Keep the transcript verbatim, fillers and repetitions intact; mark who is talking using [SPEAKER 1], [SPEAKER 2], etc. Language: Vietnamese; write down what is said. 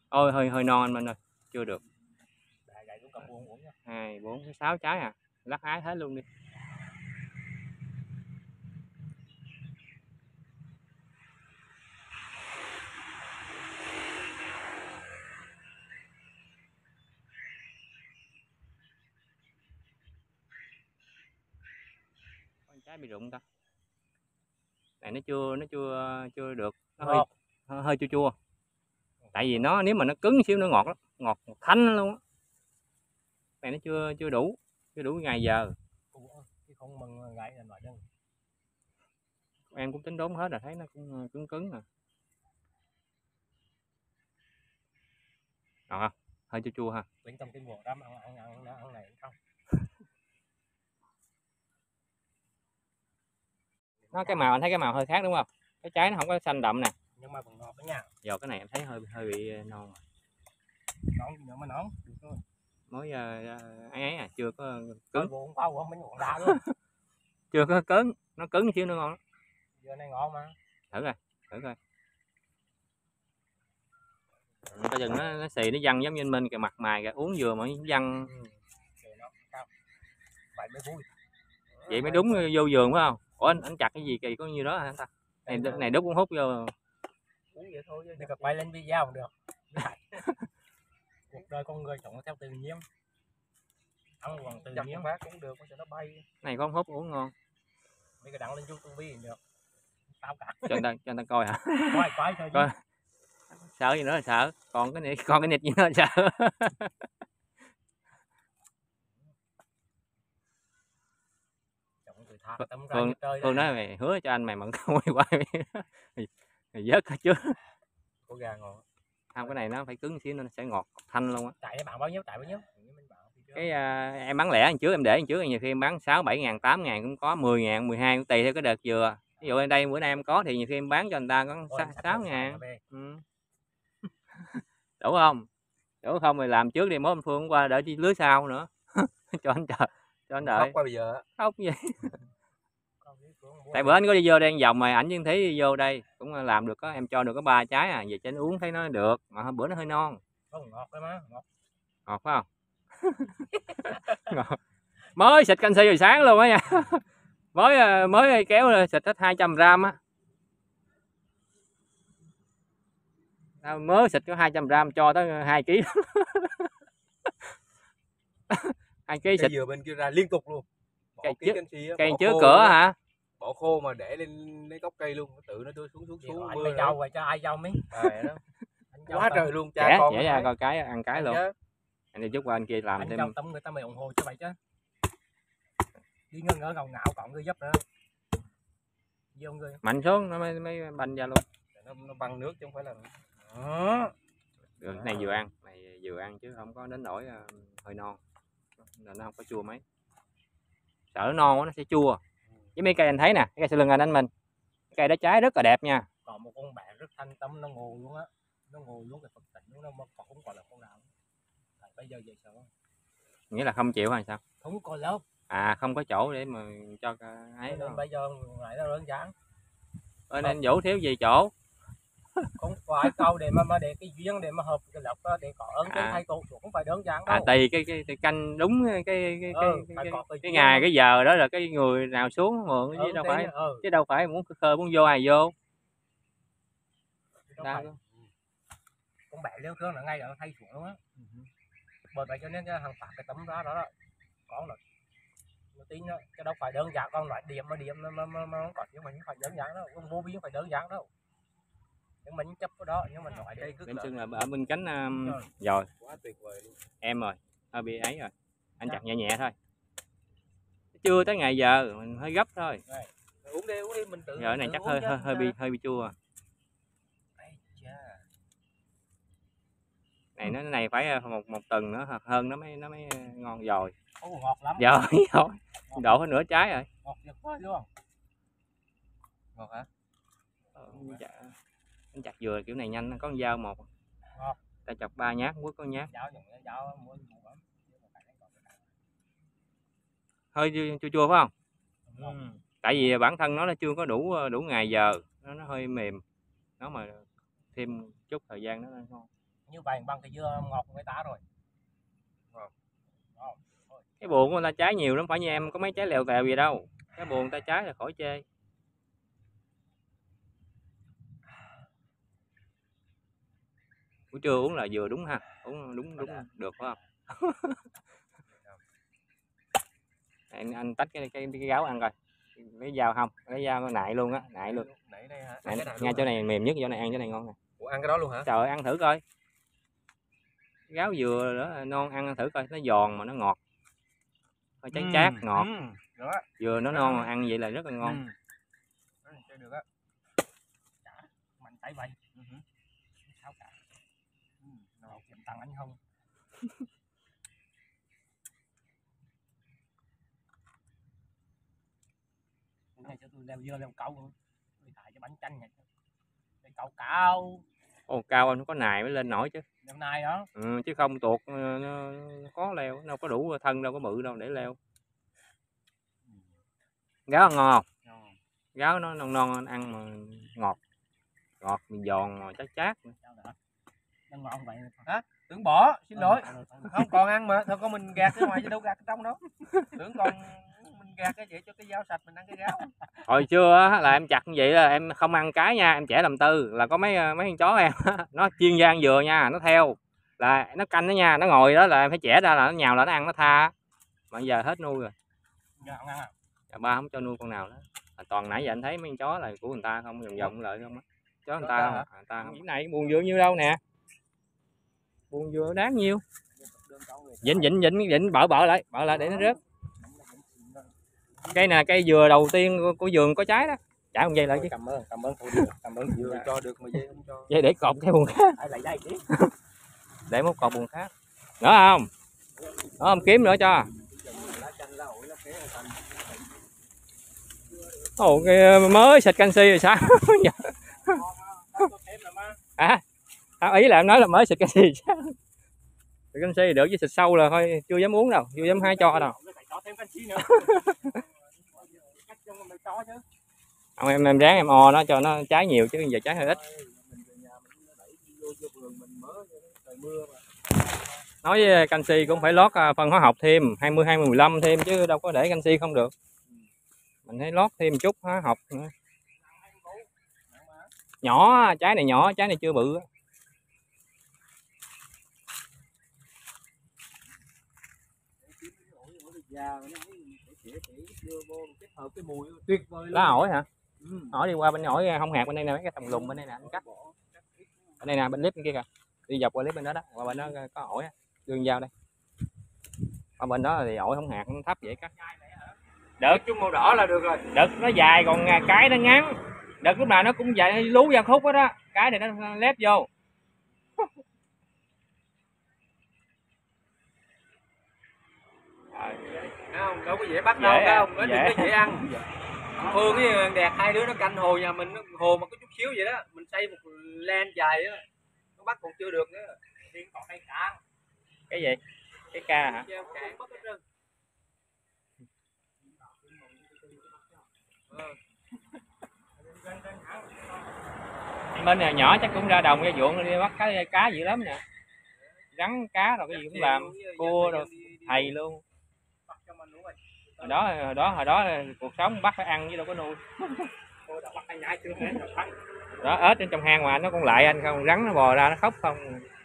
[SPEAKER 1] Ôi hơi hơi non anh Minh ơi, chưa được.
[SPEAKER 2] Gậy cũng cầm buông uống nha.
[SPEAKER 1] Hai, bốn, sáu trái à, lắc hái hết luôn đi. Con trái bị rụng ta. Này nó chưa nó chưa chưa được, nó hơi hơi, hơi chua chua. Tại vì nó nếu mà nó cứng xíu nó ngọt lắm, ngọt thanh luôn á. Này nó chưa chưa đủ, chưa đủ ngày giờ.
[SPEAKER 2] Cái không mừng gậy là loại đơn.
[SPEAKER 1] Em cũng tính đốn hết rồi, thấy nó cũng cứng cứng nè. Ngọt không? Hơi chua chua ha.
[SPEAKER 2] Bên trong cái buồng đâm ăn ăn ăn ăn này không.
[SPEAKER 1] Nó cái màu anh thấy cái màu hơi khác đúng không? Cái trái nó không có xanh đậm nè.
[SPEAKER 2] Nhưng mà còn ngọt đó nha.
[SPEAKER 1] Giờ cái này em thấy hơi hơi bị non rồi.
[SPEAKER 2] Non gì nữa mà non.
[SPEAKER 1] Mới uh, ấy ấy à, chưa có
[SPEAKER 2] cứng. Buồn bao không bánh cuộn ra luôn.
[SPEAKER 1] Chưa có cứng, nó cứng xíu nữa ngon lắm.
[SPEAKER 2] Giờ này ngon mà.
[SPEAKER 1] Thử coi, thử coi. Coi chừng nó nó xì nó văng giống như anh Minh kìa, mặt mày kìa, uống vừa mà văng. Ừ.
[SPEAKER 2] Vậy mới vui.
[SPEAKER 1] Vậy mới đúng vô vườn phải không? Ủa anh, anh chặt cái gì kỳ có như đó hả anh ta? Này này, này đút cũng hút vô.
[SPEAKER 2] Uống vậy thôi chứ đừng bay lên video không được. Cuộc đời con người sống theo tự nhiên. Ăn còn tự nhiên phát cũng được, cho nó bay.
[SPEAKER 1] Này có hút uống ngon.
[SPEAKER 2] Mấy cái đăng lên YouTube được. Tao cả.
[SPEAKER 1] Cho anh ta cho anh ta coi hả?
[SPEAKER 2] Quay quay thôi.
[SPEAKER 1] Coi. Sợ gì nữa là sợ, còn cái này còn cái nịt gì nữa là sợ. Phương, Phương nói mày hứa cho anh mày mận quay quay mày vớt hết chứ.
[SPEAKER 2] Có gà ngon.
[SPEAKER 1] Không, cái này nó phải cứng xíu nó sẽ ngọt thanh luôn á.
[SPEAKER 2] Tại bạn bao nhiêu, tại bao nhiêu?
[SPEAKER 1] Cái uh, em bán lẻ anh trước em để anh trước nhiều khi em bán sáu bảy ngàn tám ngàn cũng có, mười ngàn mười hai cũng tùy theo cái đợt dừa. Ví dụ ở đây bữa nay em có thì nhiều khi em bán cho người ta có sáu ngàn. Ừ. Đủ không? Đủ không thì làm trước đi, mốt anh Phương qua đợi chi lưới sau nữa. Cho anh chờ, cho anh đợi.
[SPEAKER 2] Khóc qua bây giờ.
[SPEAKER 1] Khóc gì? Tại bữa anh có đi vô đây anh vòng mà ảnh với thấy đi vô đây cũng làm được có em cho được có ba trái à, về cho anh uống thấy nó được mà bữa nó hơi non.
[SPEAKER 2] Không, ngọt đấy má, ngọt.
[SPEAKER 1] Ngọt phải không? Ngọt. Mới xịt canxi rồi sáng luôn á nha. Mới mới kéo xịt hết hai trăm gram á. Mới xịt có hai trăm gram cho tới hai ký. hai ký xịt.
[SPEAKER 2] Dừa bên kia ra liên tục luôn.
[SPEAKER 1] Cây trước, cây trước cửa đó. Hả?
[SPEAKER 2] Bỏ khô mà để lên lấy gốc cây luôn, tự nó tươi xuống xuống xuống. Anh mày dâu rồi cho ai dâu mấy. Rồi đó. Quá trời luôn, cha
[SPEAKER 1] Trẻ,
[SPEAKER 2] con.
[SPEAKER 1] Trẻ ra coi cái ăn cái luôn. Anh đi chút qua anh kia làm
[SPEAKER 2] anh
[SPEAKER 1] thêm.
[SPEAKER 2] Anh tâm người ta mày ủng hộ cho vậy chứ. Đi ngơ ngỡ ngầu ngạo còn người giúp nữa. Vô người.
[SPEAKER 1] Mạnh xuống nó mới mới banh ra luôn.
[SPEAKER 2] Nó, nó băng nước chứ không phải là. Đó.
[SPEAKER 1] Được, cái này vừa ăn, này vừa ăn chứ không có đến nỗi uh, hơi non. Nên nó không có chua mấy. Sợ nó non quá nó sẽ chua. Với mấy cây anh thấy nè, cái cây sau lưng anh anh mình. Cái cây đó trái rất là đẹp nha.
[SPEAKER 2] Còn một con bạn rất thanh tâm nó ngồi luôn á. Nó ngồi luôn cái Phật tịnh nó còn không còn là con nào. Tại bây giờ về sợ.
[SPEAKER 1] Nghĩa là không chịu hay sao?
[SPEAKER 2] Không còn lớp.
[SPEAKER 1] À không có chỗ để mà cho ấy
[SPEAKER 2] đó. Bây giờ lại nó đơn giản.
[SPEAKER 1] Bên anh Vũ thiếu gì chỗ?
[SPEAKER 2] Không phải câu để mà mà để cái duyên để mà hợp cái lộc để có ơn trên thay tổ cũng phải đơn giản đâu.
[SPEAKER 1] À tùy cái cái, cái canh đúng cái cái cái
[SPEAKER 2] ừ,
[SPEAKER 1] cái, cái, cái, cái ngày cái giờ đó là cái người nào xuống mượn
[SPEAKER 2] ừ,
[SPEAKER 1] chứ đâu phải
[SPEAKER 2] ừ.
[SPEAKER 1] chứ đâu phải muốn khơi muốn vô ai vô.
[SPEAKER 2] Con bẻ leo thương là ngay ở thay xuống luôn á. Ừ. Bởi vậy cho nên hàng phạt cái tấm đó đó, đó. Con rồi tin đó, cái đâu phải đơn giản, con loại điểm mà điểm mà mà, mà, mà không có chứ mình không phải đơn giản đâu, con vô vi không phải đơn giản đâu. Nhưng mình chấp cái đó nhưng mà nói đây
[SPEAKER 1] bên chân là ở bên cánh um, rồi. rồi quá tuyệt vời luôn. Em rồi hơi bị ấy rồi anh chặt nhẹ nhẹ thôi, chưa tới ngày giờ mình hơi gấp thôi.
[SPEAKER 2] Này, uống đi uống đi mình tự
[SPEAKER 1] giờ này chắc hơi hơi hơi bị hơi bị chua. Này nó này phải một một tuần nữa hoặc hơn nó mới nó mới ngon rồi.
[SPEAKER 2] Ồ, ngọt lắm.
[SPEAKER 1] Rồi rồi đổ hết nửa trái rồi.
[SPEAKER 2] Ngọt tuyệt vời luôn. Ngọt hả?
[SPEAKER 1] Dạ. Anh chặt dừa kiểu này nhanh, có con dao một.
[SPEAKER 2] Ngọt.
[SPEAKER 1] Ta chọc ba nhát, quất có nhát. Hơi chua chua phải không? Ừ. Tại vì bản thân nó nó chưa có đủ đủ ngày giờ, nó nó hơi mềm. Nó mà thêm chút thời gian nó ngon.
[SPEAKER 2] như vậy bằng cái dưa ngọt của người ta rồi.
[SPEAKER 1] Cái buồn của người ta trái nhiều lắm, phải như em có mấy trái lèo tèo gì đâu, cái buồn người ta trái là khỏi chê. Buổi trưa uống là vừa đúng ha, uống đúng đúng được phải không? anh anh tách cái cái cái gáo ăn coi, lấy dao không, lấy dao nại luôn á, nại luôn.
[SPEAKER 2] Nãy đây hả?
[SPEAKER 1] Nại, ngay chỗ này mềm nhất, chỗ này ăn chỗ này ngon nè.
[SPEAKER 2] Ủa, ăn cái đó luôn hả?
[SPEAKER 1] Trời ơi, ăn thử coi. Gáo dừa đó non, ăn thử coi, nó giòn mà nó ngọt. Hơi chát chát ngọt.
[SPEAKER 2] Ừ,
[SPEAKER 1] dừa nó non mà ăn vậy là rất là ngon.
[SPEAKER 2] Ừ. Được á. Mạnh tay vậy. Ừ. Sao cả. Ừ, nào kiểm tăng anh không? Này cho tôi leo dưa leo câu luôn. Tôi thải cho bánh chanh này. Cái câu cao.
[SPEAKER 1] Ồ, cao nó có nài mới lên nổi chứ.
[SPEAKER 2] Leo nai đó.
[SPEAKER 1] Ừ, chứ không tuột nó, nó có leo, đâu có đủ thân đâu có bự đâu để leo. Gáo ngon không?
[SPEAKER 2] Ngon.
[SPEAKER 1] Gáo nó non non ăn mà ngọt. Ngọt giòn mà chát chát.
[SPEAKER 2] Nó ngon vậy hả? Tưởng bỏ, xin lỗi. Không còn ăn mà, thôi con mình gạt cái ngoài chứ đâu gạt cái trong đó. Tưởng còn mình gạt cái vậy cho cái dao sạch mình ăn cái gáo.
[SPEAKER 1] Hồi xưa là em chặt như vậy là em không ăn cái nha, em chẻ làm tư là có mấy mấy con chó em nó chuyên gia ăn dừa nha, nó theo là nó canh nó nha, nó ngồi đó là em phải chẻ ra là nó nhào là nó ăn nó tha. Mà giờ hết nuôi rồi.
[SPEAKER 2] Giờ không ăn à?
[SPEAKER 1] Dạ, ba không cho nuôi con nào đó. Toàn nãy giờ anh thấy mấy con chó là của người ta không, vòng vòng lại không á. Chó người ta không, người ta không. Cái này buồn dừa nhiêu đâu nè. Buồn dừa đáng nhiêu. Vịnh vịnh vịnh vịnh bợ bợ lại, bợ lại để nó rớt. Cây này cây dừa đầu tiên của, của vườn có trái đó. Trả con dây lại chứ.
[SPEAKER 2] Cảm ơn, cảm ơn phụ được, cảm ơn dừa cho được mà dây không cho.
[SPEAKER 1] Dây để cột cái buồn khác.
[SPEAKER 2] Lại dây chứ.
[SPEAKER 1] Để một cột buồn khác. Nữa không? Nữa không kiếm nữa cho. Ồ, cái mới xịt canxi rồi sao? À, à, ý là em nói là mới xịt canxi sao? Xịt canxi được chứ xịt sâu là thôi chưa dám uống đâu, chưa dám hái cho đâu. Không, em em ráng em o nó cho nó trái nhiều chứ giờ trái hơi ít. Nói với canxi cũng phải lót phân hóa học thêm hai mươi hai mươi mười lăm thêm chứ đâu có để canxi không được. Mình thấy lót thêm chút hóa học nữa. Nhỏ, trái này nhỏ, trái này chưa bự. Lá ổi hả? Ừ. Ổi đi qua bên ổi không hạt bên đây nè, mấy cái tầm lùm bên đây nè, anh cắt. Bên đây nè, bên clip bên kia kìa. Đi dọc qua clip bên đó đó, qua bên đó có ổi á, đường dao đây. Qua bên đó thì ổi không hạt, nó thấp vậy cắt. Đợt chung màu đỏ là được rồi. Đợt nó dài còn cái nó ngắn. Đợt lúc nào nó cũng dài lú ra khúc hết đó. Cái này nó lép vô.
[SPEAKER 2] Không, đâu có dễ bắt đâu, phải không? Nó đừng có dễ ăn. Phương với Đẹp hai đứa nó canh hồ nhà mình, hồ mà có chút xíu vậy đó, mình xây một len dài á, nó bắt còn chưa được nữa. Thì còn cây cạn.
[SPEAKER 1] Cái gì? Cái ca hả? Bên này nhỏ chắc cũng ra đồng ra ruộng đi bắt cá cá dữ lắm nè. Rắn cá rồi cái gì cũng làm, cua rồi thầy luôn. Hồi đó hồi đó hồi đó cuộc sống bắt phải ăn chứ đâu có nuôi. Đó ếch trên trong hang mà nó cũng lại anh không, rắn nó bò ra nó khóc không.